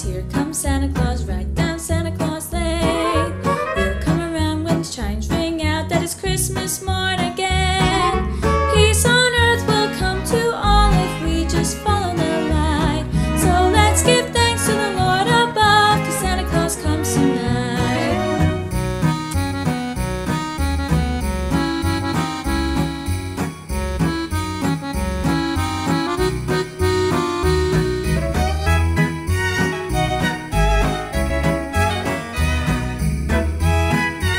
here comes Santa Claus, right down Santa Claus Lane. He'll come around when the chimes ring out that it's Christmas morn again. Peace on earth will come to all if we just follow the light. So let's give thanks to the Lord above, 'cause Santa Claus comes tonight.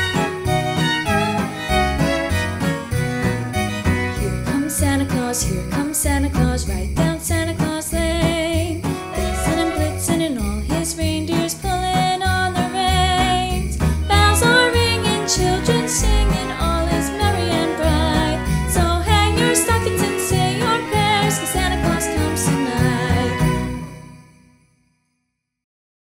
Here